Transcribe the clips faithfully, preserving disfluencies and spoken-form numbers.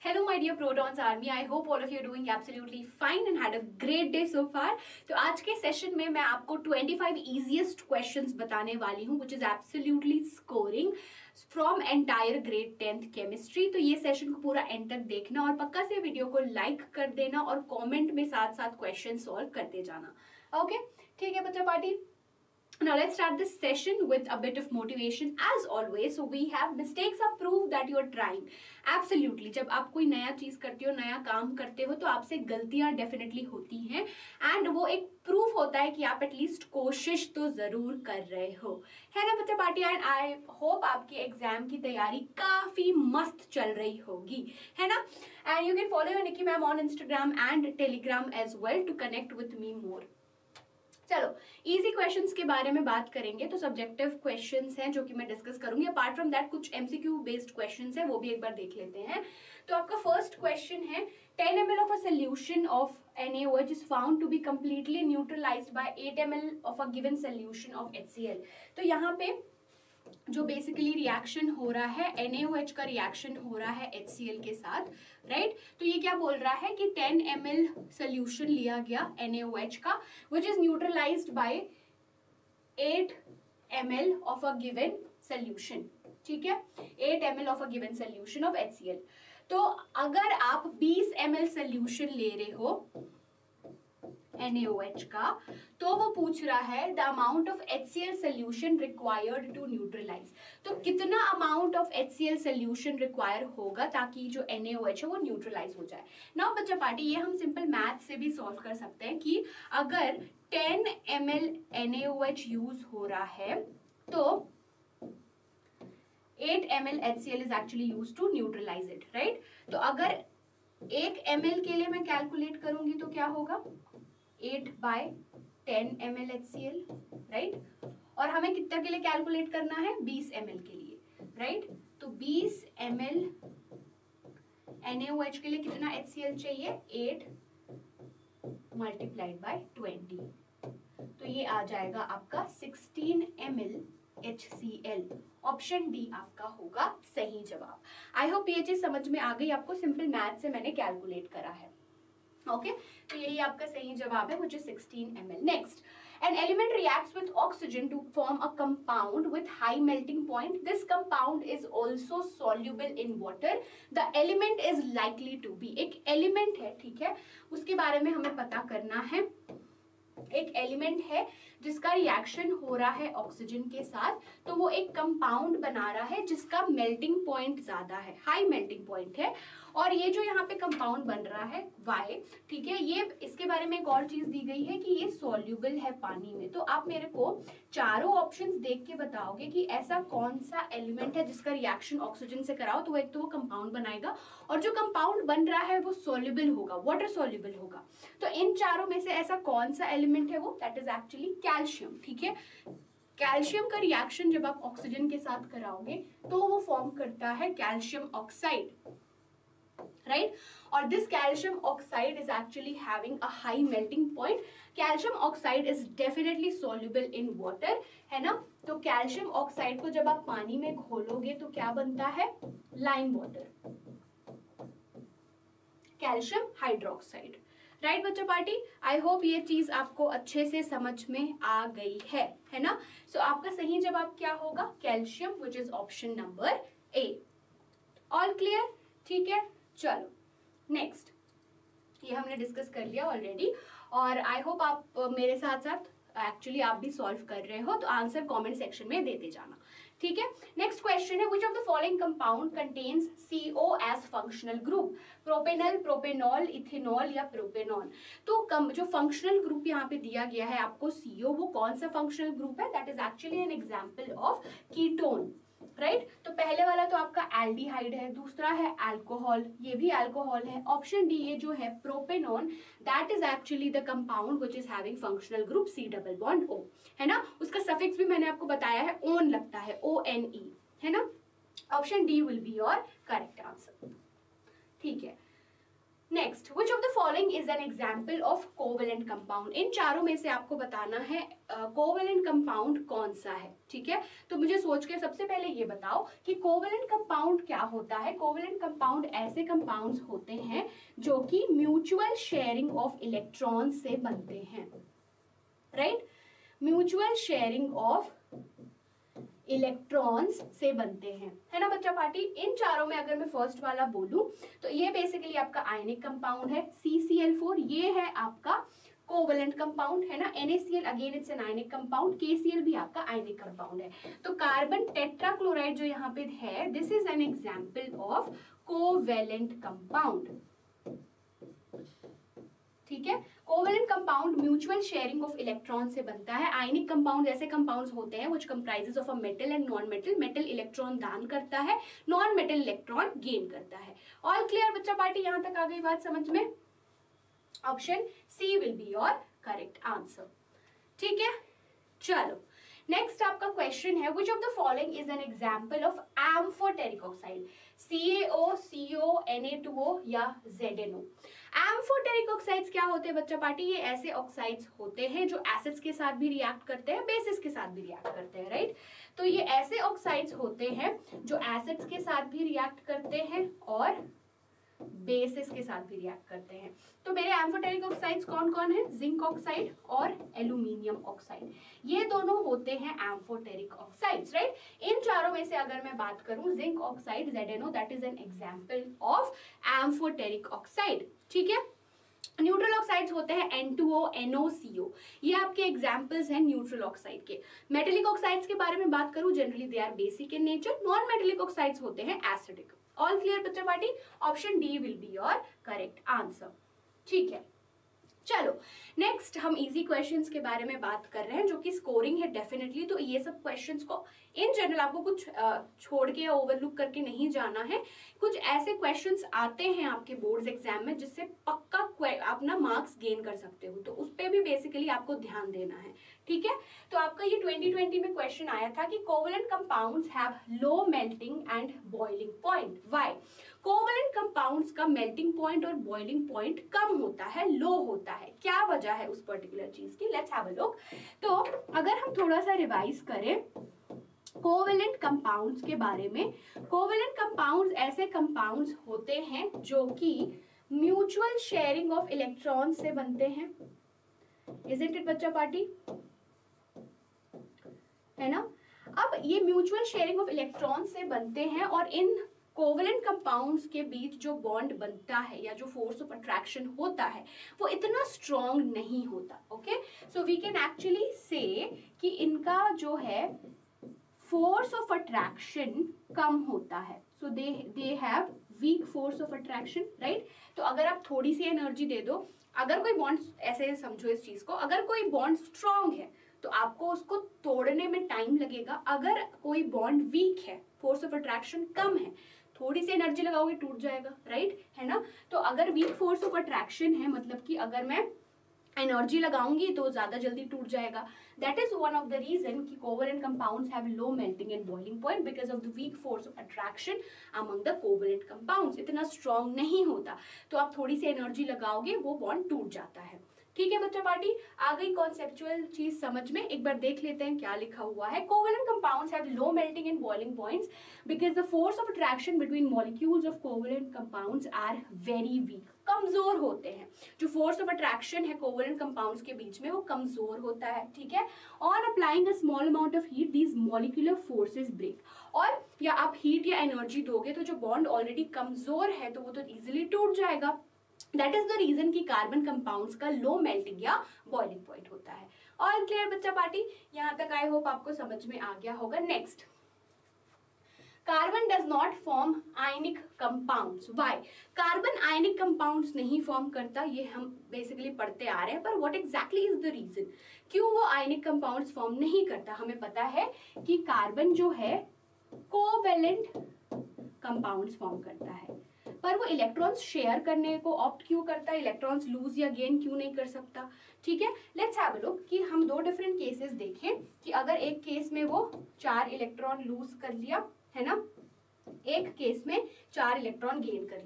Hello my dear Protons Army, I hope all of you are doing absolutely fine and had a great day so far. तो आज के session में मैं आपको पच्चीस easiest questions बताने वाली हूँ which is absolutely scoring from entire grade tenth chemistry. तो ये सेशन को पूरा एंड तक देखना और पक्का से वीडियो को लाइक कर देना और कमेंट में साथ साथ क्वेश्चन सॉल्व करते जाना. ओके ठीक है बच्चा party. Now let's start this session with a bit of motivation as always. So we have mistakes are proof that you are trying. Absolutely. जब आप कोई नया चीज करते हो, नया काम करते हो तो आपसे गलतियां डेफिनेटली होती हैं एंड वो एक प्रूफ होता है कि आप एटलीस्ट कोशिश तो जरूर कर रहे हो, है ना बच्चा पार्टी. एंड आई होप आपकी एग्जाम की तैयारी काफी मस्त चल रही होगी, है ना. And you can follow your Niki ma'am on Instagram and Telegram as well to connect with me more. चलो इजी क्वेश्चंस के बारे में बात करेंगे. तो सब्जेक्टिव क्वेश्चंस हैं जो कि मैं डिस्कस करूंगी. अपार्ट फ्रॉम दैट कुछ एमसीक्यू बेस्ड क्वेश्चंस हैं, वो भी एक बार देख लेते हैं. तो आपका फर्स्ट क्वेश्चन है ten M L of a solution of N A O H is found to be completely neutralized by eight M L of a given solution of H C L. तो यहाँ पे जो basically reaction हो रहा है N A O H का reaction हो रहा है एच सी एल के साथ, राइट. तो ये क्या बोल रहा है कि टेन एम एल सोल्यूशन लिया गया एन ए ओ एच का which is neutralized by eight M L of a given solution. ठीक है, eight M L of a given solution of H C L. तो अगर आप ट्वेंटी एम एल सोल्यूशन ले रहे हो एन ए ओ एच का तो वो पूछ रहा है the amount of H C L solution required to neutralize. तो कितना amount of H C L solution require होगा ताकि जो एन ए ओ एच है वो न्यूट्रलाइज हो जाए. नाउ बच्चा पार्टी ये हम सिंपल मैथ से भी सॉल्व कर सकते हैं कि अगर ten M L N A O H use हो रहा है तो eight M L H C L is actually use to neutralize it, right. तो अगर एक एम एल के लिए मैं कैलकुलेट करूंगी तो क्या होगा eight by ten M L H C L, right. और हमें कितना के लिए कैलकुलेट करना है ट्वेंटी एम एल के लिए, राइट. तो twenty M L N A O H के लिए कितना एच सी एल चाहिए, एट मल्टीप्लाइड बाय ट्वेंटी. तो ये आ जाएगा आपका sixteen M L H C L. Option D आपका होगा सही जवाब. आई होप ये चीज समझ में आ गई आपको. सिंपल मैथ से मैंने कैलकुलेट करा है. Okay okay? तो यही आपका सही जवाब है which is sixteen M L. Next, an element reacts with oxygen to form a compound with high melting point. This compound is also soluble in water. The element is likely to be. एक element है, ठीक है, उसके बारे में हमें पता करना है. एक एलिमेंट है जिसका रिएक्शन हो रहा है ऑक्सीजन के साथ, तो वो एक कंपाउंड बना रहा है जिसका मेल्टिंग पॉइंट ज्यादा है, हाई मेल्टिंग पॉइंट है. और ये जो यहाँ पे कंपाउंड बन रहा है वाई, ठीक है, ये इसके बारे में एक और चीज दी गई है कि ये सॉल्युबल है पानी में. तो आप मेरे को चारों ऑप्शंस देख के बताओगे कि ऐसा कौन सा एलिमेंट है जिसका रिएक्शन ऑक्सीजन से कराओ तो वो एक तो वो कंपाउंड बनाएगा और जो कंपाउंड बन रहा है वो सॉल्युबल होगा, वाटर सॉल्युबल होगा. तो इन चारों में से ऐसा कौन सा एलिमेंट है वो, दैट इज एक्चुअली कैल्शियम. ठीक है, कैल्शियम का रिएक्शन जब आप ऑक्सीजन के साथ कराओगे तो वो फॉर्म करता है कैल्शियम ऑक्साइड, राइट. और this calcium oxide is actually having a high melting point. Calcium oxide is definitely soluble in water, है ना. तो कैल्शियम ऑक्साइड को जब आप पानी में घोलोगे तो क्या बनता है, lime water, calcium hydroxide, right बच्चा पार्टी. आई होप ये चीज आपको अच्छे से समझ में आ गई है, है ना. सो so, आपका सही जवाब क्या होगा, calcium, which is option number A. All clear, ठीक है. चलो नेक्स्ट, ये हमने डिस्कस कर लिया ऑलरेडी और आई होप आप मेरे साथ साथ एक्चुअली आप भी सॉल्व कर रहे हो. तो आंसर कमेंट सेक्शन में देते जाना, ठीक है. नेक्स्ट क्वेश्चन है which of the following compound contains C O as functional group, propanal, propanol, ethanol या प्रोपेनॉन. तो कम जो फंक्शनल ग्रुप यहाँ पे दिया गया है आपको सी ओ, वो कौन सा फंक्शनल ग्रुप है, that is actually an example of ketone, right. तो पहले वाला तो आपका एल्डिहाइड है, दूसरा है अल्कोहल, ये भी अल्कोहल है. ऑप्शन डी ये जो है propanone, that is actually the compound which is having functional group C double bond O, है ना. उसका सफिक्स भी मैंने आपको बताया है, ओन लगता है, ओ एन ई, है ना. Option D will be your correct answer, ठीक है. Next, which of the following is an example of covalent compound. इन चारों में से आपको बताना है कोवेलेंट uh, कंपाउंड कौन सा है, ठीक है। तो मुझे सोच के सबसे पहले ये बताओ कि कोवेलेंट कंपाउंड क्या होता है। कोवेलेंट कंपाउंड ऐसे कंपाउंड्स होते हैं जो कि म्यूचुअल शेयरिंग ऑफ इलेक्ट्रॉन से बनते हैं, right. Mutual sharing of electrons से बनते हैं, है ना बच्चा पार्टी। इन चारों में अगर मैं फर्स्ट वाला बोलूं तो ये बेसिकली आपका आयनिक कंपाउंड है, सी सी एल फोर, ये है आपका कोवेलेंट कंपाउंड, है ना। N A C L again it's an ionic compound, K C L भी आपका आयनिक कंपाउंड है। तो कार्बन टेट्राक्लोराइड जो यहाँ पे है, this is an example of covalent compound, ठीक है। Covalent compound mutual sharing of electron से बनता है। आयनिक कंपाउंड ऐसे कंपाउंड्स होते हैं which comprises of a metal and non metal. Metal electron दान करता है, नॉन मेटल इलेक्ट्रॉन गेन करता है। ऑल क्लियर बच्चा पार्टी, यहां तक आ गई बात समझ में। Option C will be your correct answer, ठीक है। चलो नेक्स्ट आपका क्वेश्चन है, which of the following is an example of amphoteric oxide. C A O, C O, N A two O या Z N O. Amphoteric oxides क्या होते हैं बच्चा पार्टी? ये ऐसे ऑक्साइड्स होते हैं जो एसिड्स के साथ भी रिएक्ट करते हैं, बेसिस के साथ भी रिएक्ट करते हैं, राइट। तो ये ऐसे ऑक्साइड्स होते हैं जो एसिड्स के साथ भी रिएक्ट करते हैं और बेसिस के साथ भी रिएक्ट करते हैं। तो मेरे एम्फोटेरिक ऑक्साइड्स कौन कौन है? जिंक ऑक्साइड और एल्यूमिनियम ऑक्साइड, ये दोनों होते हैं एम्फोटेरिक ऑक्साइड्स, राइट। इन चारों में से अगर मैं बात करूं, zinc oxide Z N O, that is an example of amphoteric oxide, ठीक है। न्यूट्रल ऑक्साइड्स होते हैं N two O, N O, C O, ये आपके एग्जांपल्स हैं न्यूट्रल ऑक्साइड के। मेटेलिक ऑक्साइड्स के बारे में बात करूं, generally they are basic in nature. Non metallic oxides होते हैं एसिडिक। ऑल क्लियर बच्चा party? Option D will be your correct answer, ठीक है। चलो नेक्स्ट हम इजी क्वेश्चंस के बारे में बात कर रहे हैं जो कि स्कोरिंग है डेफिनेटली। तो ये सब क्वेश्चंस को इन जनरल आपको कुछ छोड़ के या ओवरलुक करके नहीं जाना है। कुछ ऐसे क्वेश्चंस आते हैं आपके बोर्ड्स एग्जाम में जिससे पक्का आप ना मार्क्स गेन कर सकते हो, तो उस पर भी बेसिकली आपको ध्यान देना है, ठीक है। तो आपका ये ट्वेंटी ट्वेंटी में क्वेश्चन आया था कि covalent compounds have low melting and boiling point, why? Covalent compounds का मेल्टिंग पॉइंट और बॉइलिंग पॉइंट कम होता है, लो होता है, क्या वजह है उस पर्टिकुलर चीज की? Let's have a look. तो अगर हम थोड़ा सा रिवाइज करें कोवेलेंट कंपाउंड्स के बारे में, कोवेलेंट कंपाउंड्स ऐसे कंपाउंड्स होते हैं जो कि म्यूचुअल शेयरिंग ऑफ इलेक्ट्रॉन से बनते हैं, इजंट इट बच्चा पार्टी, है ना। अब ये म्यूचुअल शेयरिंग ऑफ इलेक्ट्रॉन से बनते हैं और इन कोवेलेंट कंपाउंड्स के बीच जो बॉन्ड बनता है या जो फोर्स ऑफ अट्रैक्शन होता है वो इतना स्ट्रॉन्ग नहीं होता, okay. So we can actually say कि इनका जो है फोर्स ऑफ अट्रैक्शन कम होता है। So they they have weak force of attraction, right. तो अगर आप थोड़ी सी एनर्जी दे दो, अगर कोई बॉन्ड, ऐसे समझो इस चीज को, अगर कोई बॉन्ड स्ट्रॉन्ग है तो आपको उसको तोड़ने में टाइम लगेगा। अगर कोई बॉन्ड वीक है, फोर्स ऑफ अट्रैक्शन कम है, थोड़ी सी एनर्जी लगाओगे टूट जाएगा, राइट, है ना। तो अगर वीक फोर्स ऑफ अट्रैक्शन है, मतलब कि अगर मैं एनर्जी लगाऊंगी तो ज्यादा जल्दी टूट जाएगा। That is one of the reason कि covalent compounds have low melting and boiling point because of the weak force of attraction among the covalent compounds. इतना स्ट्रॉन्ग नहीं होता, तो आप थोड़ी सी एनर्जी लगाओगे वो बॉन्ड टूट जाता है, ठीक है बच्चा पार्टी। आ गई कॉन्सेप्चुअल चीज समझ में? एक बार देख लेते हैं क्या लिखा हुआ है। Covalent compounds have low melting and boiling points because the force of attraction between molecules of covalent compounds are very weak, कमजोर होते हैं। जो फोर्स ऑफ अट्रैक्शन है कोवेलेंट कंपाउंड्स के बीच में वो कमजोर होता है, ठीक है। On applying a small amount of heat these molecular forces break, और या आप हीट या एनर्जी दोगे तो जो बॉन्ड ऑलरेडी कमजोर है तो वो तो इजिली टूट जाएगा। दैट इज द रीजन कि कार्बन कंपाउंड्स का लो मेल्टिंग या बॉइलिंग पॉइंट होता है। ऑल क्लियर बच्चा पार्टी? यहां तक आई होप आपको समझ में आ गया होगा। Next, carbon does not form ionic compounds, why? Carbon ionic compounds नहीं फॉर्म करता, ये हम बेसिकली पढ़ते आ रहे हैं, पर what exactly is the reason क्यों वो आयनिक कंपाउंड्स फॉर्म नहीं करता? हमें पता है कि कार्बन जो है कोवेलेंट कंपाउंड्स फॉर्म करता है, पर वो इलेक्ट्रॉन्स शेयर करने को ऑप्ट क्यों करता है? इलेक्ट्रॉन्स लूज या गेन क्यों नहीं कर सकता? ठीक है, लेट्स हैव अ लुक कि हम दो डिफरेंट केसेस देखें कि अगर एक केस में वो चार इलेक्ट्रॉन लूज कर लिया, है ना, एक केस में चार इलेक्ट्रॉन गेन कर लिया।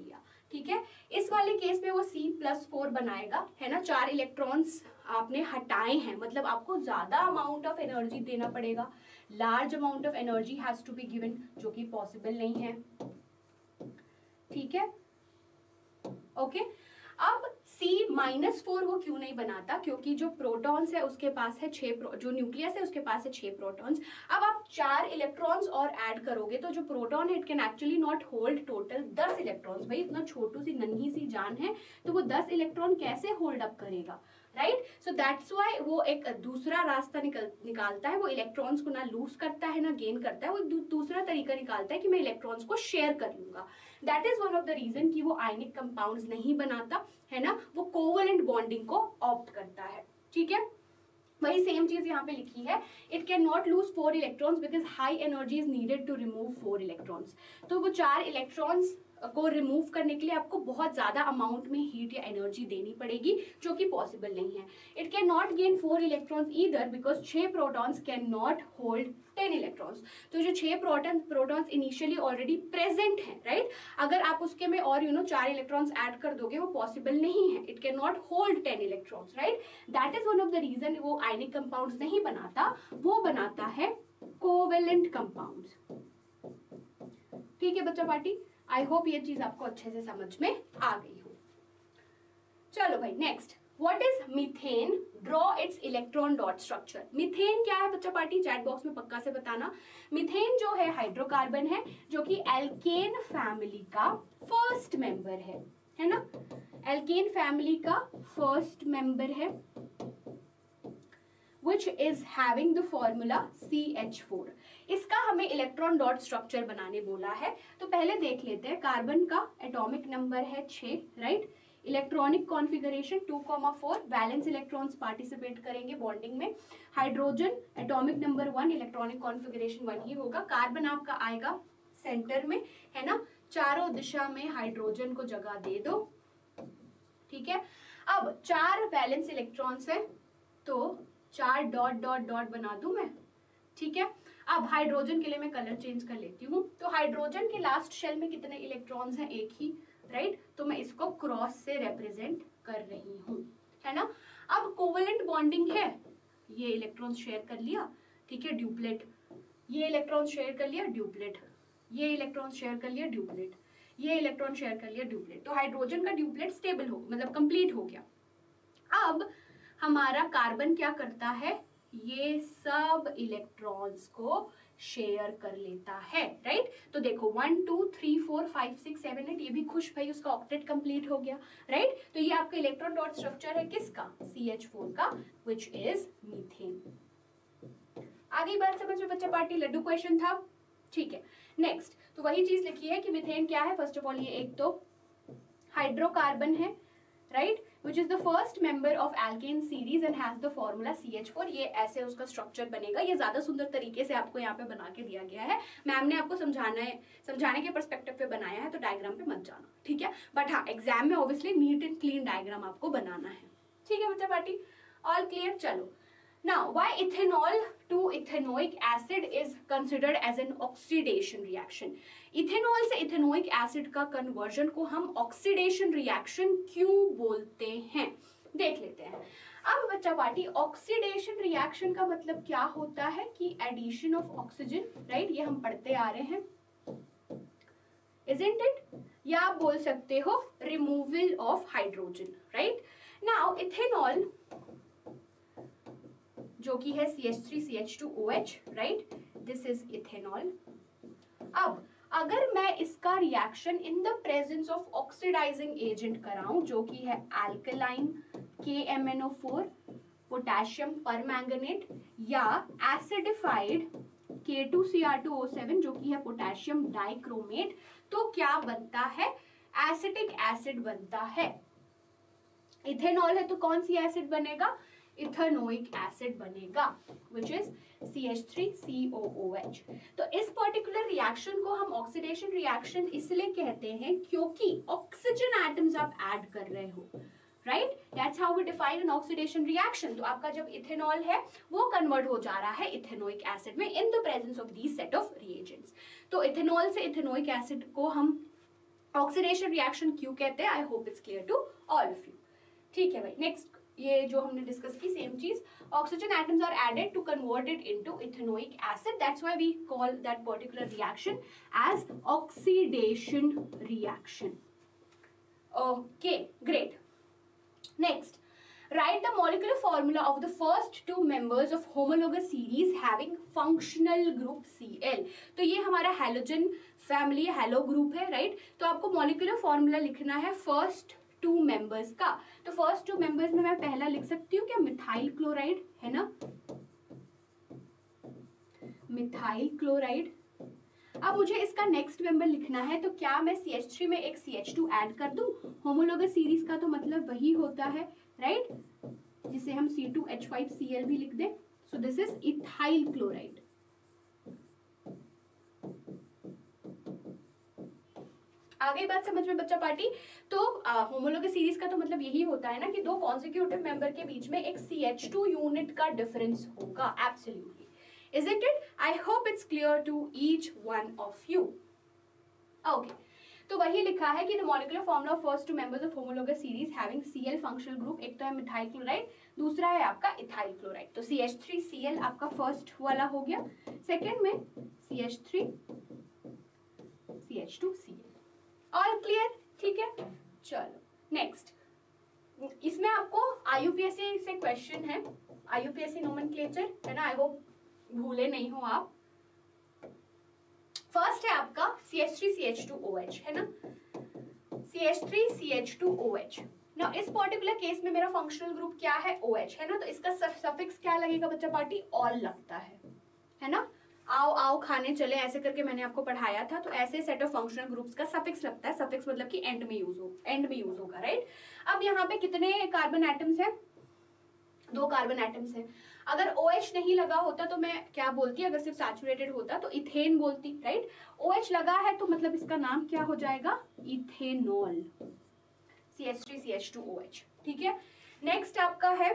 ठीक है। इस वाले केस में वो सी प्लस फोर बनाएगा, है ना। चार इलेक्ट्रॉन्स आपने हटाए हैं, मतलब आपको ज्यादा अमाउंट ऑफ एनर्जी देना पड़ेगा, large amount of energy has to be given, जो कि पॉसिबल नहीं है, ठीक है, ओके। अब C माइनस फोर वो क्यों नहीं बनाता, क्योंकि जो प्रोटॉन्स है उसके पास है छह, जो न्यूक्लियस है उसके पास है छह प्रोटॉन्स। अब आप चार इलेक्ट्रॉन्स और ऐड करोगे तो जो प्रोटॉन है it can actually not hold total दस इलेक्ट्रॉन्स। भाई इतना छोटू सी नन्ही सी जान है तो वो दस इलेक्ट्रॉन कैसे होल्ड अप करेगा, राइट। सो दैट्स व्हाई वो एक दूसरा रास्ता निकल निकालता है, वो इलेक्ट्रॉन्स को ना लूज करता है ना गेन करता है, वो दू, दूसरा तरीका निकालता है कि मैं इलेक्ट्रॉन्स को शेयर कर लूंगा। That is one of the reason कि वो आयनिक कंपाउंड्स नहीं बनाता, है ना, वो कोवलेंट बॉन्डिंग को ऑप्ट करता है, ठीक है। वही सेम चीज यहाँ पे लिखी है, it can not lose four electrons because high energy is needed to remove four electrons. तो वो चार इलेक्ट्रॉन्स को रिमूव करने के लिए आपको बहुत ज्यादा अमाउंट में हीट या एनर्जी देनी पड़ेगी, जो कि पॉसिबल नहीं है। It can not gain four electrons either because छह protons can not hold ten electrons. तो जो छह proton protons initially already present है, राइट, अगर आप उसके में और यू नो चार इलेक्ट्रॉन्स ऐड कर दोगे वो पॉसिबल नहीं है, it can not hold ten electrons, right. That is one of the reason वो आयनिक कंपाउंड्स नहीं बनाता, वो बनाता है कोवेलेंट कंपाउंड्स, ठीक है बच्चा पार्टी। आई होप ये चीज आपको अच्छे से समझ में आ गई हो। चलो भाई next, what is methane, draw its electron dot structure. Methane क्या है बच्चा पार्टी, चैट बॉक्स में पक्का से बताना। मीथेन जो है हाइड्रोकार्बन है जो कि एल्केन फैमिली का फर्स्ट मेंबर है, है ना, एल्केन फैमिली का फर्स्ट मेंबर है, which is having the formula C H four। इसका हमें इलेक्ट्रॉन डॉट स्ट्रक्चर बनाने बोला है, तो पहले देख लेते हैं। कार्बन का एटॉमिक नंबर है छह, right. Electronic configuration two comma four, valence electrons participate करेंगे बॉन्डिंग में। Hydrogen atomic number one, electronic configuration one ही होगा। कार्बन आपका आएगा सेंटर में, है ना, चारों दिशा में हाइड्रोजन को जगह दे दो, ठीक है। अब चार वैलेंस इलेक्ट्रॉन्स है तो चार डॉट डॉट डॉट बना दूं मैं, ठीक है। अब हाइड्रोजन के लिए मैं कलर चेंज कर लेती हूँ, तो हाइड्रोजन के लास्ट शेल में कितने इलेक्ट्रॉन्स हैं, एक ही, राइट, तो मैं इसको क्रॉस से रिप्रेजेंट कर रही हूँ, है ना। अब कोवेलेंट बॉन्डिंग है, ये इलेक्ट्रॉन शेयर कर लिया, ठीक है, ड्यूप्लेट, ये इलेक्ट्रॉन शेयर कर लिया, ड्यूप्लेट, ये इलेक्ट्रॉन शेयर कर लिया, ड्यूप्लेट, ये इलेक्ट्रॉन शेयर कर लिया, ड्यूप्लेट। तो हाइड्रोजन का ड्यूप्लेट स्टेबल हो, मतलब कंप्लीट हो गया। अब हमारा कार्बन क्या करता है, ये सब इलेक्ट्रॉन्स को शेयर कर लेता है, राइट। तो देखो one two three four five six seven eight, ये भी खुश भाई उसका ऑक्टेट कंप्लीट हो गया, राइट। तो ये आपका इलेक्ट्रॉन डॉट स्ट्रक्चर है किसका, सी एच फोर का, विच इज मीथेन। आगे बात समझ में बच्चा पार्टी, लड्डू क्वेश्चन था, ठीक है। नेक्स्ट, तो वही चीज लिखी है कि मीथेन क्या है। फर्स्ट ऑफ ऑल ये एक तो हाइड्रोकार्बन है, right, which is the first member of alkane series and has the formula C H four। ये ऐसे उसका स्ट्रक्चर बनेगा, ये ज्यादा सुंदर तरीके से आपको यहाँ पे बना के दिया गया है। मैम ने आपको समझाना है, समझाने के पर्सपेक्टिव पे बनाया है, तो डायग्राम पे मत जाना, ठीक है। बट हाँ, एग्जाम में obviously neat and clean diagram आपको बनाना है, ठीक है बच्चा पार्टी, ऑल क्लियर। चलो now why ethanol to ethanoic acid is considered as an oxidation reaction। Ethanol से इथेनोइक एसिड का कन्वर्जन को हम ऑक्सीडेशन रिएक्शन क्यों बोलते हैं, देख लेते हैं। अब बच्चा पार्टी, ऑक्सीडेशन रिएक्शन का मतलब क्या होता है कि एडिशन ऑफ ऑक्सीजन, राइट, ये हम पढ़ते आ रहे हैं, isn't it? या आप बोल सकते हो removal of hydrogen, right. Now ethanol जो कि है C H three C H two O H, right, this is ethanol. अब अगर मैं इसका reaction in the presence of oxidising agent कराऊं जो कि है alkaline K M N O four, potassium permanganate, या acidified K two C R two O seven जो कि है पोटेशियम डाइक्रोमेट, तो क्या बनता है, एसिटिक एसिड बनता है। इथेनॉल है तो कौन सी एसिड बनेगा, इथेनोइक एसिड बनेगा, which is C H three C O O H. तो इस पर्टिकुलर रिएक्शन को हम ऑक्सीडेशन रिएक्शन इसलिए कहते हैं क्योंकि ऑक्सीजन एटम्स आप ऐड कर रहे हो, right, that's how we define an oxidation reaction. तो आपका जब इथेनॉल है वो कन्वर्ट हो जा रहा है इथेनोइक एसिड में in the presence of these set of reagents. तो इथेनॉल से इथेनोइक एसिड को हम ऑक्सीडेशन रिएक्शन क्यों कहते हैं, I hope it's clear to all of you. ठीक है भाई, नेक्स्ट ये जो हमने डिस्कस की सेम चीज, oxygen atoms are added to convert it into ethanoic acid, that's why we call that particular reaction as oxidation reaction. Okay great, next write the molecular formula of the first two members of homologous series having functional group Cl। तो ये हमारा halogen family halo group है, right. तो आपको molecular formula लिखना है first two members का। तो फर्स्ट टू मेंबर्स में मैं पहला लिख सकती हूँ क्या, मिथाइल क्लोराइड है ना, मिथाइल क्लोराइड। अब मुझे इसका नेक्स्ट मेंबर लिखना है, तो क्या मैं सी एच थ्री में एक सी एच टू ऐड कर दूं। होमोलोगस सीरीज का तो मतलब वही होता है, राइट, जिसे हम C two H five C L भी लिख दें। So this is ethyl chloride. आ गई बात समझ में बच्चा पार्टी। तो होमोलोगस सीरीज का तो मतलब यही होता है ना कि दो कॉन्सिक्यूटिव मेंबर के बीच में एक सी एच टू यूनिट का डिफरेंस होगा। Absolutely, isn't it? I hope it's clear to each one of you. Okay, तो वही लिखा है कि the molecular formula of first two members of homologous series having Cl functional group, एक तो है मिथाइल क्लोराइड, दूसरा है आपका इथाइल क्लोराइड। तो C H three C L आपका फर्स्ट वाला हो गया, सेकेंड में C H three C H two C L. All clear, ठीक है। चलो नेक्स्ट, इसमें आपको I U P S C से क्वेश्चन है, I U P S C nomenclature है ना, आई होप भूले नहीं हो आप। फर्स्ट है आपका C H three C H two O H है ना, C H three C H two O H. ना इस पर्टिकुलर केस में मेरा फंक्शनल ग्रुप क्या है, ओ एच है ना, तो इसका सफिक्स क्या लगेगा बच्चा पार्टी, ऑल लगता है, है ना। आओ आओ खाने चले ऐसे करके मैंने आपको पढ़ाया था, तो ऐसे सेट ऑफ फंक्शनल ग्रुप्स का सफिक्स लगता है। सफिक्स मतलब कि एंड में यूज हो, एंड में यूज होगा, राइट। अब यहाँ पे कितने कार्बन एटम्स है, दो कार्बन एटम्स हैं। अगर OH नहीं लगा होता तो मैं क्या बोलती, अगर सिर्फ सैचुरेटेड होता तो इथेन बोलती, राइट। OH लगा है तो मतलब इसका नाम क्या हो जाएगा, ethanol, C H three C H two O H, ठीक है। नेक्स्ट आपका है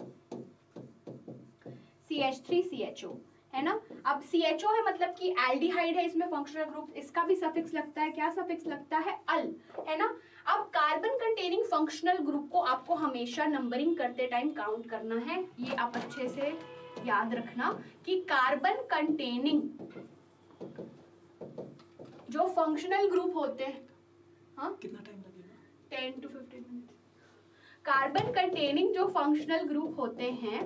C H three C H O है ना। अब सी एच ओ है मतलब कि एल्डिहाइड है, इसमें फंक्शनल ग्रुप, इसका भी सफिक्स लगता है, क्या सफिक्स लगता है, अल, है ना। अब कार्बन कंटेनिंग फंक्शनल ग्रुप को आपको हमेशा नंबरिंग करते टाइम काउंट करना है, ये आप अच्छे से याद रखना कि कार्बन कंटेनिंग जो फंक्शनल ग्रुप होते हैं, हाँ कितना टाइम लगेगा, ten to fifteen minute. Carbon containing जो फंक्शनल ग्रुप होते हैं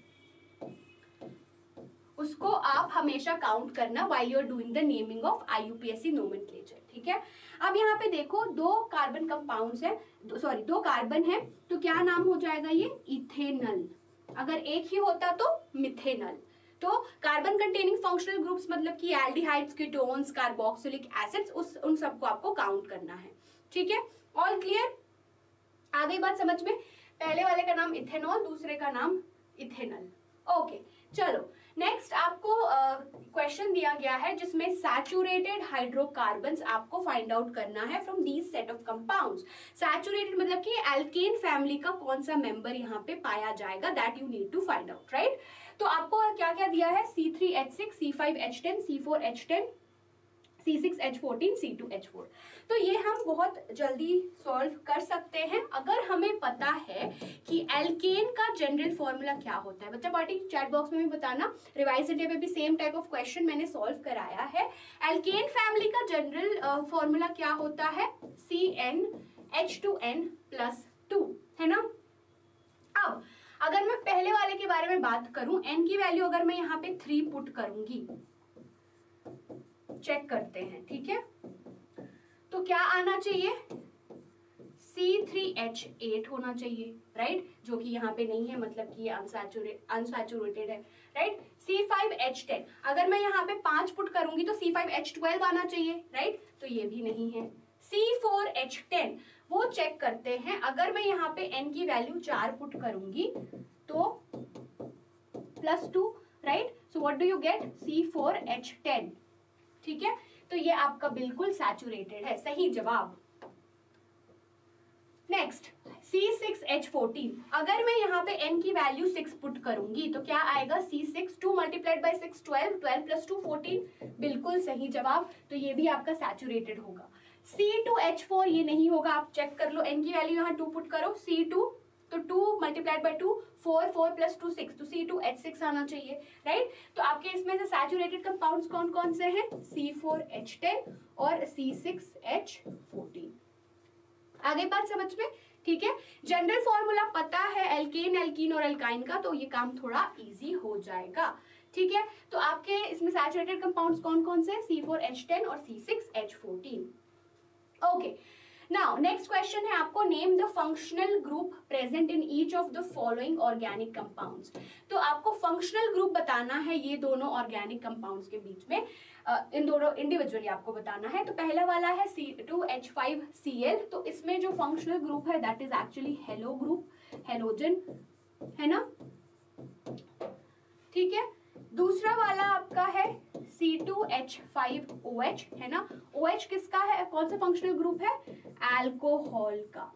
उसको आप हमेशा काउंट करना while you are doing the naming of I U P S C nomenclature, ठीक है। अब यहाँ पे देखो दो कार्बन कंपाउंड्स है, सॉरी दो कार्बन है, तो क्या नाम हो जाएगा ये, इथेनल। अगर एक ही होता तो मिथेनल। तो कार्बन कंटेनिंग फंक्शनल ग्रुप्स मतलब कि एल्डिहाइड्स, कीटोन्स, कार्बोक्सिलिक एसिड्स, उस उन सबको आपको काउंट करना है, ठीक है। ऑल क्लियर, आ गई बात समझ में। पहले वाले का नाम इथेनॉल, दूसरे का नाम इथेनल। ओके चलो नेक्स्ट आपको क्वेश्चन uh, दिया गया है जिसमें सैचुरेटेड हाइड्रोकार्बन्स आपको फाइंड आउट करना है from these set of compounds. Saturated मतलब कि एल्केन फैमिली का कौन सा मेंबर यहाँ पे पाया जाएगा, that you need to find out, right. तो आपको क्या क्या दिया है, C three H six, C five H ten, C four H ten, C six H fourteen, C two H four. तो ये हम बहुत जल्दी सॉल्व कर सकते हैं अगर हमें पता है कि एल्केन का जनरल फॉर्मूला क्या होता है। बच्चा पार्टी चैट बॉक्स में भी बताना, रिवाइज इंडिया पे भी सेम टाइप ऑफ क्वेश्चन मैंने सॉल्व कराया है। एल्केन फैमिली का जनरल फॉर्मूला क्या होता है, C N H two N plus two, है ना। अब अगर मैं पहले वाले के बारे में बात करूं, एन की वैल्यू अगर मैं यहाँ पे थ्री पुट करूंगी, चेक करते हैं, ठीक है। तो क्या आना चाहिए, सी थ्री एच एट होना चाहिए, राइट, जो कि यहाँ पे नहीं है, मतलब कि ये अनसैचुरेटेड अनसैचुरेटेड है, right. C five H ten अगर मैं यहाँ पे पांच पुट करूंगी तो सी फाइव एच ट्वेल्व आना चाहिए, राइट, तो ये भी नहीं है। सी फोर एच टेन वो चेक करते हैं, अगर मैं यहाँ पे एन की वैल्यू चार पुट करूंगी तो plus two, right, so what do you get, C four H ten, ठीक है। तो ये आपका बिल्कुल सैचुरेटेड है, सही जवाब। Next C six H fourteen अगर मैं यहाँ पे n की वैल्यू सिक्स पुट करूंगी तो क्या आएगा, C six, two multiplied by six twelve, twelve plus two fourteen, बिल्कुल सही जवाब। तो ये भी आपका सैचुरेटेड होगा। सी टू एच फोर ये नहीं होगा, आप चेक कर लो, n की वैल्यू यहाँ टू पुट करो, सी टू तो two multiplied by two, four, four plus two six, तो सी टू एच सिक्स आना चाहिए, राइट। तो आपके इसमें से सैचुरेटेड कंपाउंड्स कौन कौन से हैं, सी फोर एच टेन और सी सिक्स एच फोर्टीन। आगे बात समझ में, ठीक है। जनरल फॉर्मूला पता है एल्केन, एल्कीन और एल्काइन का, तो ये काम थोड़ा इजी हो जाएगा, ठीक है। तो आपके इसमें सैचुरेटेड कंपाउंड्स कौन कौन से, सी फोर एच टेन और C six H fourteen. Okay, now next question है आपको, name the functional group present in each of the following organic compounds. तो आपको फंक्शनल ग्रुप बताना है ये दोनों ऑर्गेनिक कंपाउंड्स के बीच में, uh, इन दोनों इंडिविजुअली आपको बताना है। तो पहला वाला है C two H five C L, तो इसमें जो फंक्शनल ग्रुप है that is actually halo group, halogen है ना, ठीक है। दूसरा वाला आपका है C two H five O H है ना, OH किसका है, कौन सा फंक्शनल ग्रुप है, अल्कोहल का,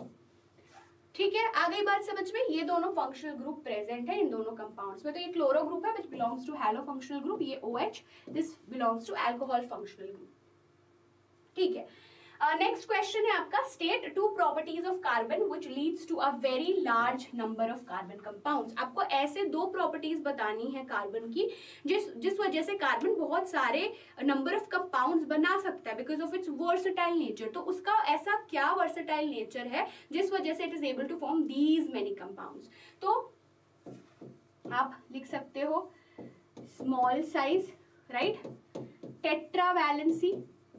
ठीक है। आ गई बात समझ में, ये दोनों फंक्शनल ग्रुप प्रेजेंट है इन दोनों कंपाउंड्स में। तो ये क्लोरो ग्रुप है which belongs to halo functional group, ये OH this belongs to alcohol functional group, ठीक है। नेक्स्ट क्वेश्चन है आपका, state two properties of carbon which leads to a very large number of carbon compounds. आपको ऐसे दो properties बतानी है कार्बन की जिस जिस वजह से कार्बन बहुत सारे नंबर ऑफ कंपाउंड्स बना सकता है because of its versatile nature. तो उसका ऐसा क्या वर्सेटाइल नेचर है जिस वजह से it is able to form these many compounds. तो आप लिख सकते हो small size, right, tetravalency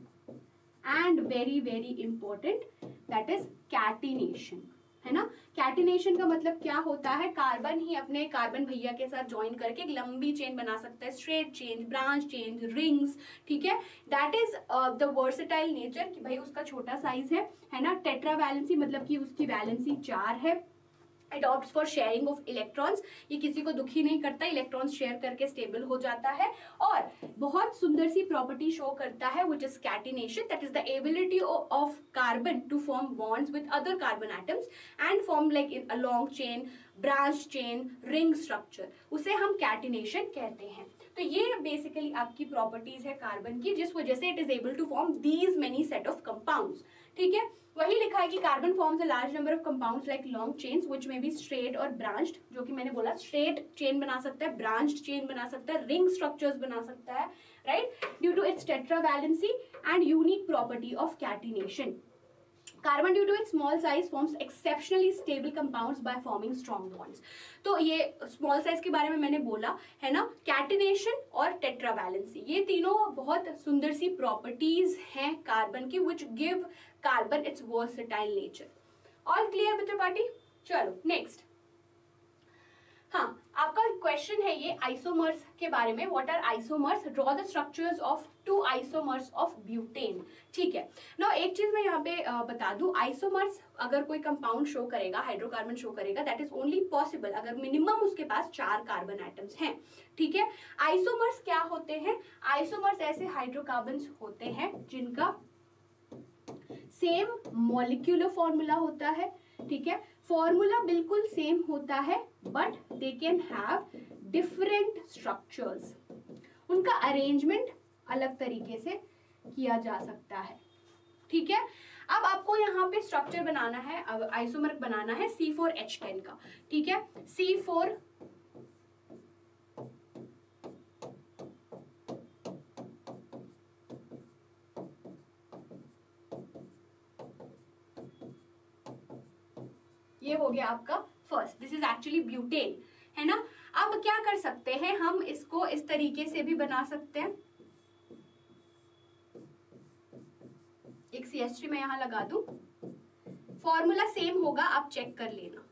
and very very important that is catenation, है ना। कैटिनेशन का मतलब क्या होता है, कार्बन ही अपने कार्बन भैया के साथ ज्वाइन करके एक लंबी चेन बना सकता है, straight chain, branch chain, rings, ठीक है। That is the versatile nature कि भाई उसका छोटा साइज है है ना। टेट्रावैलेंसी मतलब कि उसकी वैलेंसी चार है। Adopt for sharing of electrons, ये किसी को दुखी नहीं करता, इलेक्ट्रॉन्स शेयर करके स्टेबल हो जाता है। और बहुत सुंदर सी प्रॉपर्टी शो करता है which is catenation, that is the ability of carbon to form bonds with other carbon atoms and form like in a long chain, branch chain, ring structure, उसे हम कैटिनेशन कहते हैं। तो ये बेसिकली आपकी properties है कार्बन की जिस वजह से it is able to form these many set of compounds, ठीक है। वही लिखा है कि carbon forms a large number of compounds like long chains which may be straight और ब्रांच्ड, जो कि मैंने बोला स्ट्रेट चेन बना सकता है, ब्रांच्ड चेन बना सकता है, रिंग स्ट्रक्चर्स बना सकता है, right, due to its tetravalency and unique property of catenation. Carbon due to its small size forms exceptionally stable compounds by forming strong bonds. तो ये स्मॉल साइज के बारे में मैंने बोला है ना, कैटिनेशन और टेट्रावैलेंसी, ये तीनों बहुत सुंदर सी प्रॉपर्टीज हैं कार्बन की which give carbon its versatile nature. All clear बच्चों पार्टी? चलो नेक्स्ट, हाँ आपका क्वेश्चन है ये आइसोमर्स के बारे में। What are isomers? Draw the structures of two isomers of butane, ठीक है ना। एक चीज मैं यहाँ पे आ, बता दूं, आइसोमर्स अगर कोई कंपाउंड शो करेगा, हाइड्रोकार्बन शो करेगा, दैट इज ओनली पॉसिबल अगर मिनिमम उसके पास चार कार्बन एटम्स हैं, ठीक है। आइसोमर्स क्या होते हैं? आइसोमर्स ऐसे हाइड्रोकार्बन्स होते हैं जिनका सेम मॉलिक्यूलर फॉर्मूला होता है, ठीक है, फॉर्मूला बिल्कुल सेम होता है but they can have different structures, उनका अरेंजमेंट अलग तरीके से किया जा सकता है, ठीक है। अब आपको यहाँ पे स्ट्रक्चर बनाना है, अब आइसोमर बनाना है सी फोर एच टेन का, ठीक है। सी फोर ये हो गया आपका first, this is actually butane, है ना। अब क्या कर सकते हैं हम, इसको इस तरीके से भी बना सकते हैं, एक सी एच थ्री मैं यहां लगा दूं, फॉर्मूला सेम होगा, आप चेक कर लेना,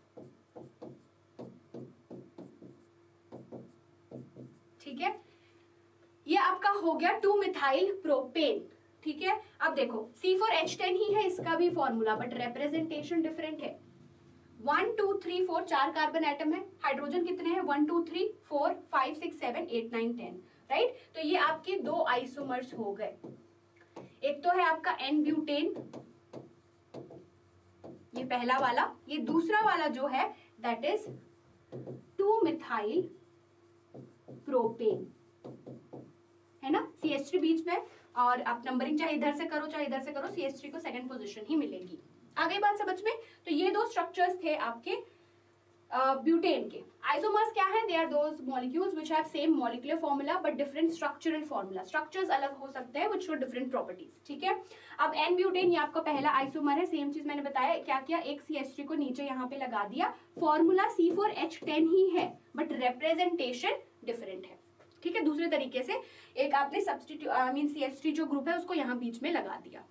ठीक है। ये आपका हो गया टू मिथाइल प्रोपेन, ठीक है। अब देखो सी फोर एच टेन ही है इसका भी फॉर्मूला बट रिप्रेजेंटेशन डिफरेंट है। वन टू थ्री फोर चार कार्बन एटम है, हाइड्रोजन कितने हैं? One two three four five six seven eight nine ten, right. तो ये आपके दो आइसोमर्स हो गए, एक तो है आपका एन ब्यूटेन, ये पहला वाला, ये दूसरा वाला जो है that is two methyl propane, है ना। सी एच थ्री बीच में और आप नंबरिंग चाहे इधर से करो चाहे इधर से करो, सी एच थ्री को सेकंड पोजीशन ही मिलेगी। आगे बात समझ में। तो ये दो स्ट्रक्चर्स थे आपके ब्यूटेन uh, के। आइसोमर्स क्या है? They are those molecules which have same molecular formula but different structural formula. Structures अलग हो सकते हैं व्हिच शो डिफरेंट प्रॉपर्टीज, ठीक है। अब एन ब्यूटेन ये आपका पहला आइसोमर है। सेम चीज मैंने बताया, क्या किया, एक सी एच थ्री को नीचे यहाँ पे लगा दिया। Formula C four H ten ही है बट रिप्रेजेंटेशन डिफरेंट है, ठीक है। दूसरे तरीके से एक आपने substitute I mean C H three जो ग्रुप है उसको यहाँ बीच में लगा दिया।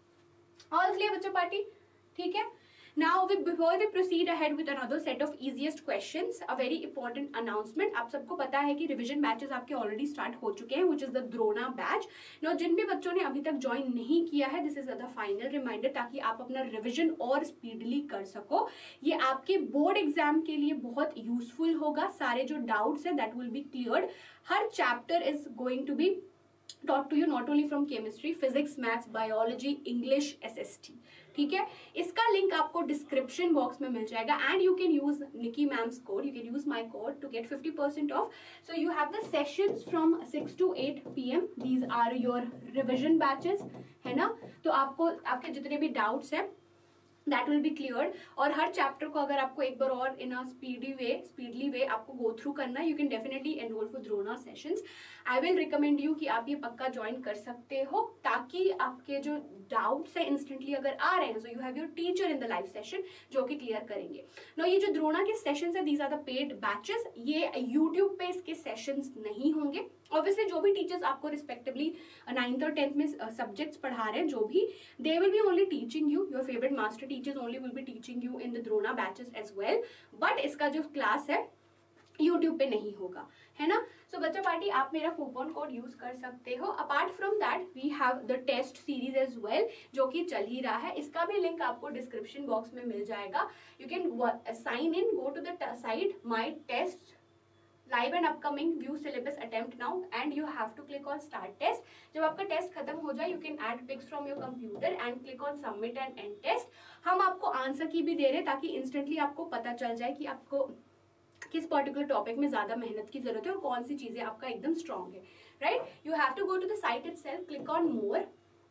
ऑल क्लियर बच्चों पार्टी? ठीक है। Now, we, before we proceed ahead with another set of easiest questions, a very important announcement. आप सबको पता है कि रिविजन बैचेस आपके ऑलरेडी स्टार्ट हो चुके हैं, which is the Drona batch. Now, जिन भी बच्चों ने अभी तक ज्वाइन नहीं किया है, this is the final reminder, ताकि आप अपना रिविजन और स्पीडली कर सको। ये आपके बोर्ड एग्जाम के लिए बहुत यूजफुल होगा। सारे जो डाउट्स हैं दैट विल बी क्लियर्ड। हर chapter is going to be taught to you not only from chemistry, physics, maths, biology, English, S S T, ठीक है। इसका लिंक आपको डिस्क्रिप्शन बॉक्स में मिल जाएगा and you can use Nikki ma'am's code, you can use my code to get fifty percent off. So you have the sessions from six to eight P M, these are your revision batches, है ना। तो आपको आपके जितने भी doubts हैं that will be cleared. और हर chapter को अगर आपको एक बार और इन अ स्पीडी वे स्पीडली वे आपको गो थ्रू करना है, you can definitely enrol for Drona sessions. I will recommend you कि आप ये पक्का ज्वाइन कर सकते हो, ताकि आपके जो डाउट्स है इंस्टेंटली अगर आ रहे हैं, so you have your teacher in the live session जो कि क्लियर करेंगे। नो, ये जो द्रोणा के सेशंस है, these are the paid batches. ये यूट्यूब पे इसके सेशंस नहीं होंगे। ऑब्वियसली जो भी टीचर्स आपको रिस्पेक्टिवली नाइन्थ और टेंथ में सब्जेक्ट्स uh, पढ़ा रहे हैं, जो भी, they will be only teaching you, your favourite master teachers only will be teaching you in the Drona batches as well. But इसका जो क्लास है यूट्यूब पे नहीं होगा, है ना। सो so, बच्चा पार्टी आप मेरा कूपन कोड यूज कर सकते हो। Apart from that we have the test series as well, जो कि चल ही रहा है। इसका भी लिंक आपको डिस्क्रिप्शन बॉक्स में मिल जाएगा। You can sign in, go to the site my test live and upcoming, view syllabus attempt now and you have to click on start test. जब आपका टेस्ट खत्म हो जाए, you can add pics from your computer and click on submit and end test. हम आपको answer की भी दे रहे हैं ताकि इंस्टेंटली आपको पता चल जाए कि आपको किस पर्टिकुलर टॉपिक में ज्यादा मेहनत की जरूरत है और कौन सी चीजें आपका एकदम स्ट्रॉन्ग है, right. You have to go to the site itself, click on more,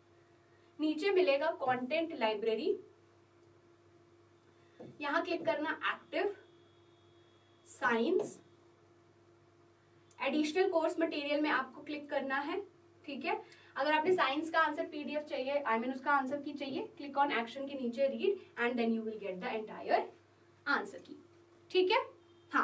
नीचे मिलेगा कंटेंट लाइब्रेरी, यहां क्लिक करना active science, additional course material में आपको क्लिक करना है, ठीक है। अगर आपने साइंस का आंसर पीडीएफ चाहिए, आई मीन उसका आंसर की चाहिए, क्लिक ऑन एक्शन के नीचे read and then you will get the entire answer key, ठीक है। हाँ,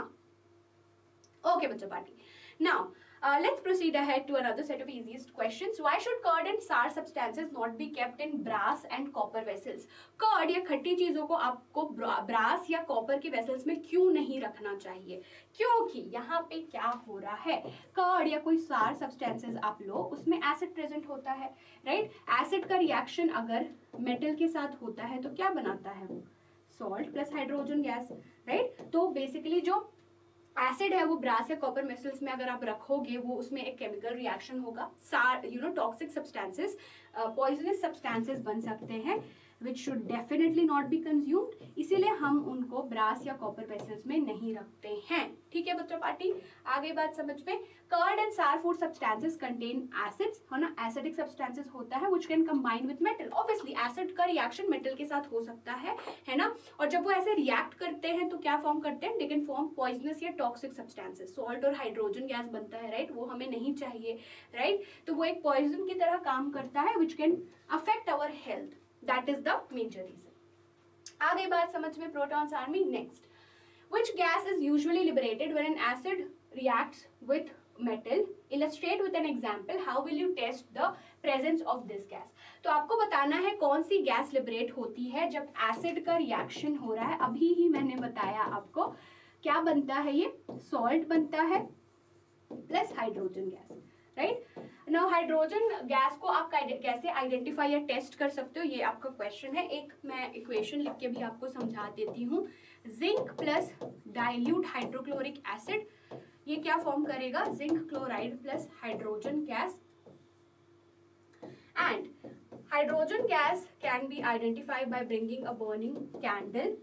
ओके बच्चों party. Now uh, let's proceed ahead to another set of easiest questions. Why should curd and sour substances not be kept in brass and copper vessels? Curd या खट्टी चीजों को आपको brass या कॉपर के वेसल्स में क्यों नहीं रखना चाहिए? क्योंकि यहाँ पे क्या हो रहा है, कर्ड या कोई सार सब्सटेंसेस आप लो, उसमें एसिड प्रेजेंट होता है, राइट। एसिड का रिएक्शन अगर मेटल के साथ होता है तो क्या बनाता है वो? Salt plus hydrogen gas, right. तो बेसिकली जो एसिड है वो ब्रास या कॉपर मेटल्स में अगर आप रखोगे, वो उसमें एक केमिकल रिएक्शन होगा, sour you know toxic substances, poisonous substances बन सकते हैं which should definitely not be consumed। इसीलिए हम उनको ब्रास या कॉपर वेसल्स में नहीं रखते हैं, ठीक है बच्चों पार्टी। आगे बात समझ में। Curd and sour food substances contain acids, है ना, एसिडिक सब्सटेंसेस होता है which can combine with metal। Obviously acid का रिएक्शन मेटल के साथ हो सकता है, है ना। और जब वो ऐसे रिएक्ट करते हैं तो क्या फॉर्म करते हैं? दे कैन फॉर्म पॉइजनस या टॉक्सिक सब्सटेंसेस। सॉल्ट और हाइड्रोजन गैस बनता है, राइट, वो हमें नहीं चाहिए, राइट। तो वो एक पॉइजन की तरह काम करता है which can affect our health। That is the major reason। आगे बात समझ में। Protons army. Next, which gas is usually liberated when an acid reacts with metal? Illustrate with an example। How will you test the presence of this gas? तो आपको बताना है कौन सी gas liberate होती है जब एसिड का रिएक्शन हो रहा है। अभी ही मैंने बताया आपको क्या बनता है, ये सॉल्ट बनता है plus hydrogen gas, right. Now hydrogen gas को आप कैसे आइडेंटिफाई या टेस्ट कर सकते हो, ये आपका क्वेश्चन है। एक मैं इक्वेशन लिख के भी आपको समझा देती हूँ। Zinc plus dilute hydrochloric acid, ये क्या फॉर्म करेगा? Zinc chloride plus hydrogen gas. And hydrogen gas can be identified by bringing a burning candle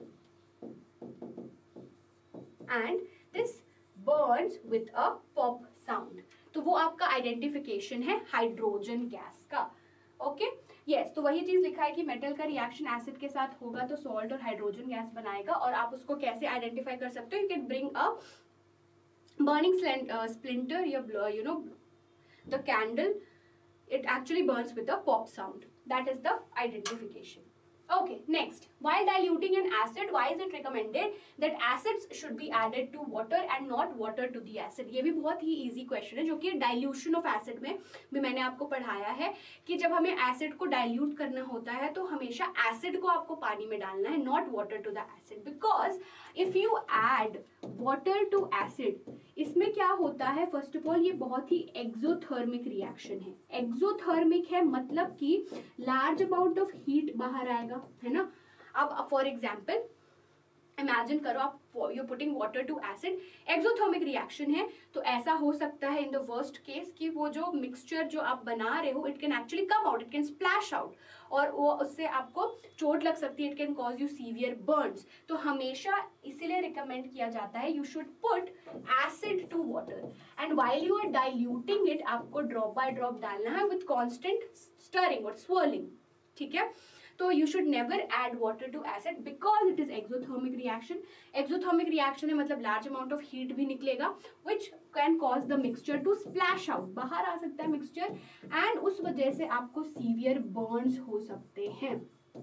and this burns with a pop sound. तो वो आपका आइडेंटिफिकेशन है हाइड्रोजन गैस का। Okay yes, तो वही चीज लिखा है कि मेटल का रिएक्शन एसिड के साथ होगा तो सॉल्ट और हाइड्रोजन गैस बनाएगा। और आप उसको कैसे आइडेंटिफाई कर सकते हो, you can bring a burning splinter या you know the candle, it actually burns with a pop sound. That is the identification. Okay, next, while diluting an acid, why is it recommended that acids should be added to water and not water to the acid? ये भी बहुत ही easy question है, जो कि dilution of acid में भी मैंने आपको पढ़ाया है कि जब हमें acid को dilute करना होता है तो हमेशा acid को आपको पानी में डालना है, not water to the acid, because if you add water to acid, इसमें क्या होता है, फर्स्ट ऑफ ऑल ये बहुत ही एक्सोथर्मिक रिएक्शन है। एक्सोथर्मिक है मतलब कि लार्ज अमाउंट ऑफ हीट बाहर आएगा, है ना। अब फॉर एग्जांपल इमेजिन करो आप you putting water to acid, exothermic reaction है, तो ऐसा हो सकता है इन द वर्स्ट केस कि वो जो मिक्सचर जो आप बना रहे हो it can actually come out, it can splash out, और वो उससे आपको चोट लग सकती है, it can cause you severe burns. तो हमेशा इसीलिए रिकमेंड किया जाता है you should put acid to water and while you are diluting it आपको ड्रॉप बाय ड्रॉप डालना है विद कॉन्स्टेंट स्टरिंग और swirling, ठीक है। तो you should never add water to acid because it is exothermic reaction. Exothermic reaction है मतलब large amount of heat भी निकलेगा which can cause the mixture to splash out, बाहर आ सकता है mixture, and उस वजह से आपको severe burns हो सकते हैं।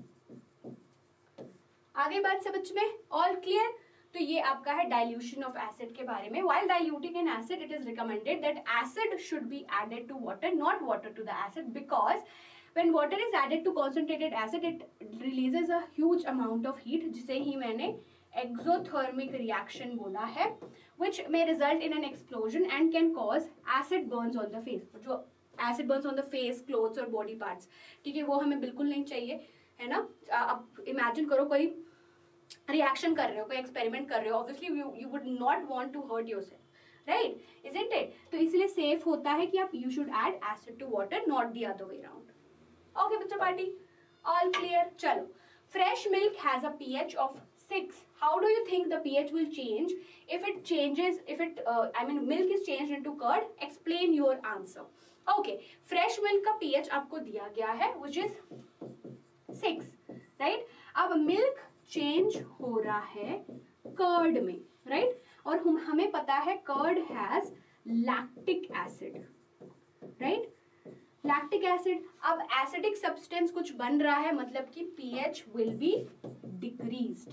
आगे बात समझ में, all clear? तो ये आपका है dilution of acid के बारे में। While diluting an acid, it is recommended that acid should be added to water, not water to the acid, because when water is added to concentrated acid, it releases a huge amount of heat, जिसे ही मैंने exothermic reaction बोला है, which may result in an explosion and can cause acid burns on the face. जो acid burns on the face, clothes और body parts, ठीक है, वो हमें बिल्कुल नहीं चाहिए, है ना। अब imagine करो कोई रिएक्शन कर रहे हो, कोई एक्सपेरिमेंट कर रहे हो, obviously you would not want to hurt yourself, right, isn't it? तो इसलिए सेफ होता है कि आप you should add acid to water, not the other way around. Okay बच्चा पार्टी, ऑल क्लियर? चलो, fresh milk has a pH of six. How do you think the pH will change if it changes, if it I mean milk is changed into curd? Explain your answer. Okay, fresh milk का pH आपको दिया गया है which is six, right? अब milk change हो रहा है curd में, राइट right? और हम हमें पता है curd has lactic acid, right? Lactic acid, अब एसिडिक सब्सटेंस कुछ बन रहा है मतलब कि पीएच विल बी डिक्रीज्ड.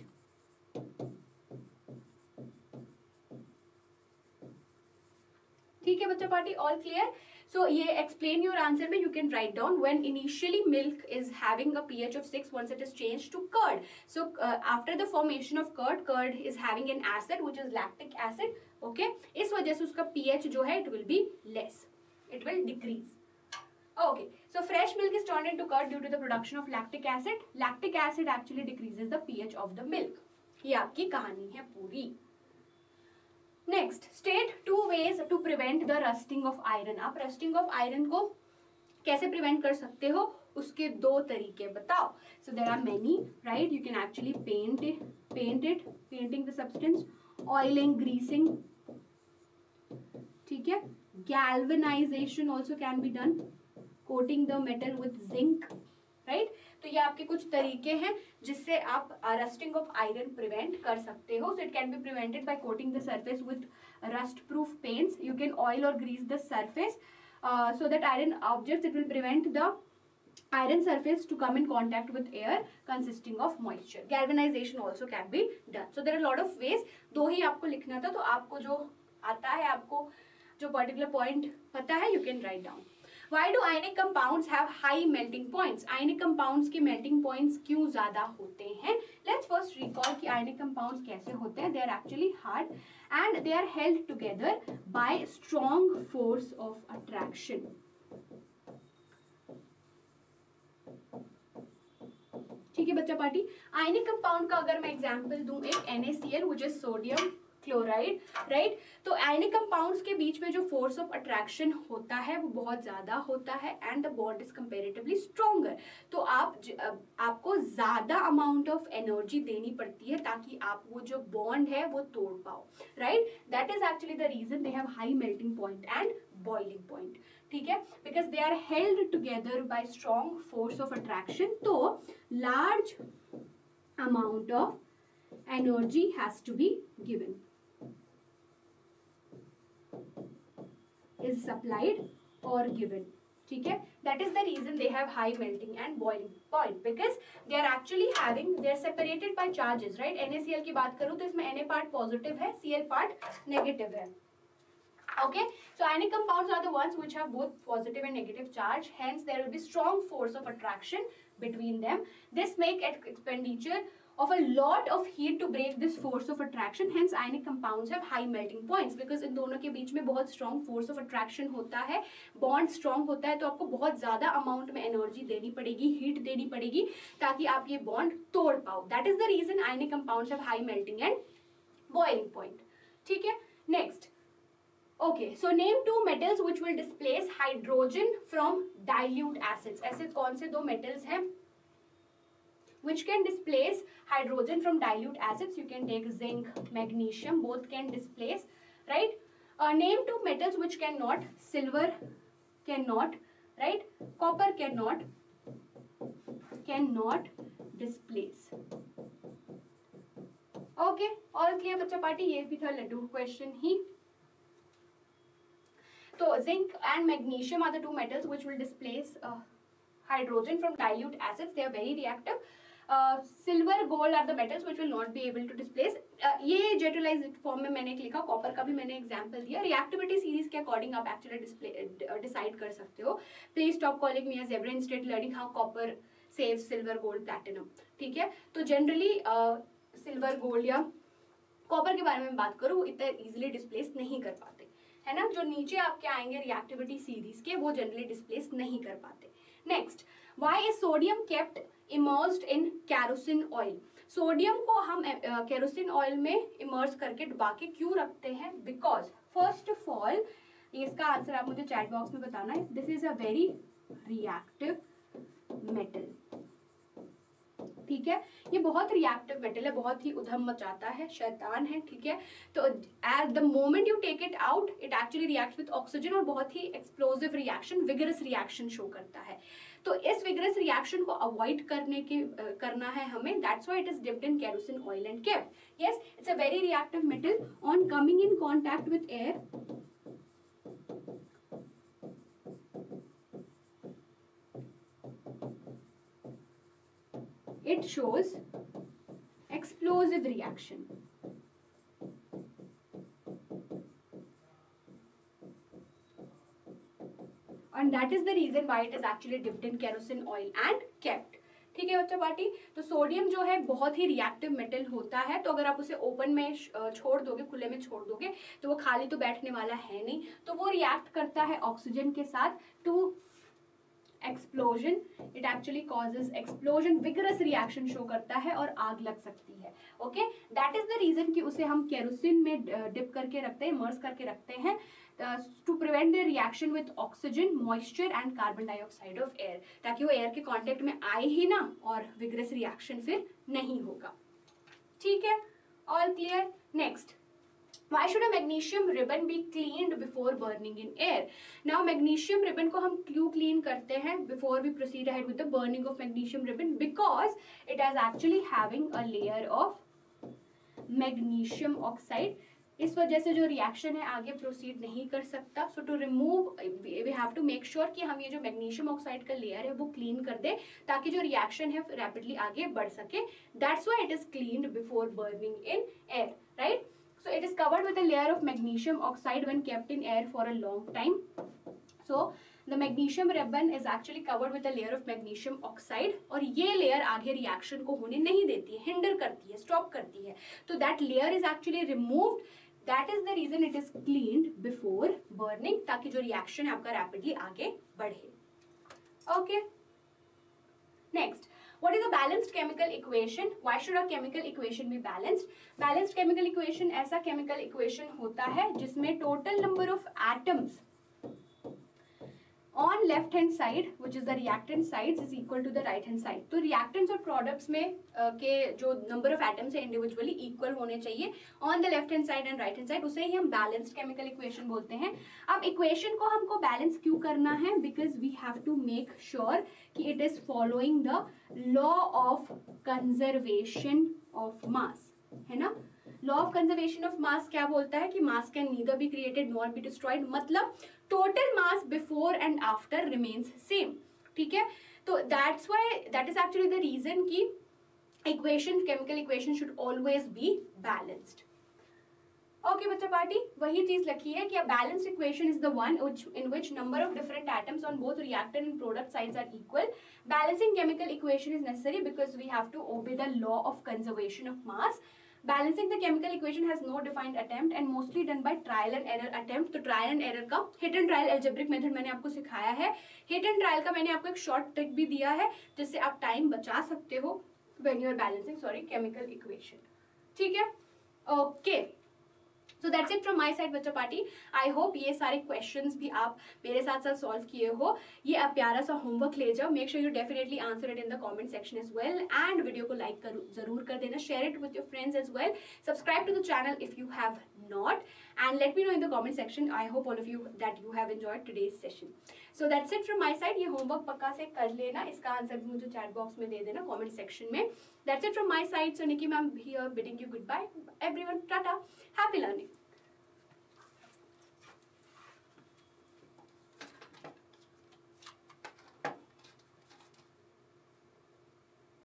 ठीक है बच्चा पार्टी, ऑल क्लियर? So ये explain your answer में you can write down when initially milk is having a pH of six, once it is changed to curd. So uh, after the formation of curd, curd is having an acid which is lactic acid. Okay, इस वजह से उसका pH जो है it will be less, it will decrease. Okay, so fresh milk is turned into curd due to the production of lactic acid. Lactic acid actually decreases the pH of the milk. ये आपकी कहानी है पूरी. Next, state two ways to prevent the rusting of iron. आप rusting of iron को कैसे prevent कर सकते हो, उसके दो तरीके बताओ. So there are many, right? You can actually paint it paint it painting the substance, oiling, greasing, ठीक है. Galvanization also can be done, coating the metal with zinc, right? तो ये आपके कुछ तरीके हैं जिससे आप रस्टिंग ऑफ आयरन प्रिवेंट कर सकते हो. So it can be prevented by coating the surface with rust proof paints. You can oil और grease the surface so that iron objects, it will prevent the iron surface to come in contact with air consisting of moisture. Galvanization also can be done. So there are a lot of ways. दो ही आपको लिखना था, तो आपको जो आता है, आपको जो particular point पता है, you can write down. Why do ionic compounds have high melting points? Ionic compounds के melting points क्यों ज़्यादा होते हैं? Let's first recall कि ionic compounds कैसे होते हैं. They are actually hard and they are held together by strong force of attraction. ठीक है बच्चा पार्टी. आयनिक कंपाउंड का अगर मैं एग्जांपल दूं, एक N A C L which is sodium chloride, right? तो आयनिक कंपाउंड्स के बीच में जो फोर्स ऑफ अट्रैक्शन होता है वो बहुत ज्यादा होता है and the bond is comparatively stronger. तो आप आपको ज्यादा अमाउंट ऑफ एनर्जी देनी पड़ती है ताकि आप वो जो बॉन्ड है वो तोड़ पाओ, right? That is actually the reason they have high melting point and boiling point. ठीक है, because they are held together by strong force of attraction. तो large amount of energy has to be given, is supplied और given, ठीक है। That is the reason they have high melting and boiling point, because they are actually having, they are separated by charges, right. NaCl की बात करूं तो इसमें Na part positive है, Cl part negative है। Okay, so ionic compounds are the ones which have both positive and negative charge. Hence, there will be strong force of attraction between them. This make expenditure of a lot of heat to break this force of attraction. Hence, ionic compounds have high melting points because इन दोनों के बीच में बहुत strong force of attraction होता है, bond strong होता है, तो आपको बहुत ज़्यादा amount में energy देनी पड़ेगी, heat देनी पड़ेगी ताकि आप ये bond तोड़ पाओ. That is the reason ionic compounds have high melting and boiling point. ठीक है? Next. Okay, so name two metals which will displace hydrogen from dilute acids. ऐसे कौन से दो metals हैं which can displace hydrogen from dilute acids? You can take zinc, magnesium, both can displace, right? Uh, name two metals which cannot. Silver cannot, right? Copper cannot, cannot displace. Okay, all clear बच्चा party? ये भी था laddoo question ही. So zinc and magnesium are the two metals which will displace uh, hydrogen from dilute acids. They are very reactive. Uh, silver, gold are the metals which will not be able to displace. Uh, ये जेटलाइज्ड form में मैंने लिखा, copper का भी मैंने example दिया. Reactivity series के according आप एक्चुअली डिस्प्ले डिसाइड कर सकते हो. Please stop calling me as every instead learning how copper save silver gold platinum. ठीक है, तो जनरली सिल्वर गोल्ड या कॉपर के बारे में बात करूँ, इतना इजिली डिस्प्लेस नहीं कर पाते, है ना. जो नीचे आपके आएंगे रिएक्टिविटी सीरीज के, वो जनरली डिस्प्लेस नहीं कर पाते. Next, why is sodium kept immersed in kerosene oil? Sodium को हम कैरोसिन uh, ऑयल में इमर्स करके डुबा के क्यों रखते हैं? बिकॉज फर्स्ट ऑफ ऑल, इसका आंसर आप मुझे चैट बॉक्स में बताना है. This is a very reactive metal. ठीक है, ये बहुत रिएक्टिव मेटल है, बहुत ही उधम मचाता है, शैतान है. ठीक है, तो at the moment you take it out, it actually react with oxygen और बहुत ही explosive reaction, vigorous reaction show करता है. तो इस विगरस रिएक्शन को अवॉइड करने के uh, करना है हमें. That's why it is dipped in kerosene oil and kept. Yes, it's a very reactive metal. On coming in contact with air, it shows explosive reaction. And that is the reason why it is actually dipped in kerosene oil and kept. ठीक है बच्चा party. तो sodium जो है बहुत ही reactive metal होता है, तो अगर आप उसे ओपन में छोड़ दोगे, खुले में छोड़ दोगे, तो वो खाली तो बैठने वाला है नहीं, तो वो रिएक्ट करता है ऑक्सीजन के साथ to explosion. It actually causes explosion, vigorous reaction show करता है और आग लग सकती है. Okay, that is the reason कि उसे हम केरोसिन में डिप करके रखते हैं, इमर्स करके रखते हैं, to prevent the reaction with oxygen, moisture and carbon dioxide of air, ताकि वो एयर के कांटेक्ट में आए ही ना और विगरस रिएक्शन फिर नहीं होगा. ठीक है, all clear. Next, why should a magnesium ribbon be cleaned before burning in air? Now magnesium ribbon को हम क्यों clean करते हैं before we proceed ahead with the burning of magnesium ribbon? Because it is actually having a layer of magnesium oxide. इस वजह से जो reaction है आगे प्रोसीड नहीं कर सकता. So to remove, we have to make sure कि हम ये जो मैग्नीशियम ऑक्साइड का लेयर है वो क्लीन कर दे, ताकि जो रिएक्शन है रैपिडली आगे बढ़ सके. That's why it is cleaned before burning in air, right. So it is covered with a layer of magnesium oxide when kept in air for a long time. So the magnesium ribbon is actually covered with a layer of magnesium oxide, और ये layer आगे reaction को होने नहीं देती है, hinder करती है, stop करती है. तो that layer is actually removed. That is the reason it is cleaned before burning, ताकि जो reaction है आपका rapidly आगे बढ़े. Okay. Next, what is a balanced chemical equation? Why should a chemical equation be balanced? Balanced chemical equation ऐसा chemical equation होता है जिसमें total number of atoms on left hand side which is the reactant sides is equal to the right hand side. तो reactants और products में uh, के जो number of atoms है इंडिविजुअली इक्वल होने चाहिए on the left hand side and right hand side, उसे ही हम बैलेंस्ड केमिकल इक्वेशन बोलते हैं। अब इक्वेशन को हमको बैलेंस क्यों करना है? Because we have to make sure कि it is following the law of conservation of mass, है ना। Law of conservation of mass क्या बोलता है कि mass can neither be created nor be destroyed, मतलब total mass before and after remains same, ठीक है। तो that's why that is actually the reason कि equation, chemical equation should always be balanced. Okay बच्चा पार्टी, वही चीज लिखी है कि a balanced equation is the one which in which number of different atoms on both reactant and product sides are equal. Balancing chemical equation is necessary because we have to obey the law of conservation of mass. Balancing the chemical equation has no defined attempt and mostly done by trial and error attempt. तो trial and error का hit and trial algebraic method मैंने आपको सिखाया है। hit and trial का मैंने आपको एक short trick भी दिया है जिससे आप time बचा सकते हो when you are balancing sorry chemical equation, ठीक है। okay. So that's it from my side बच्चा पार्टी। आई होप ये सारे क्वेश्चंस भी आप मेरे साथ साथ सॉल्व किए हो। ये आप प्यारा सा होमवर्क ले जाओ, make sure you definitely answer it in the comment section as well and video को लाइक कर जरूर कर देना, share it with your friends as well, subscribe to the channel if you have not and let me know in the comment section. I hope all of you that you have enjoyed today's session. So that's it from my side. ये homework पक्का से कर लेना, इसका answer भी मुझे chat box में दे देना कमेंट सेक्शन में। That's it from my side. So Niki ma'am here bidding you good bye everyone, tata, happy learning.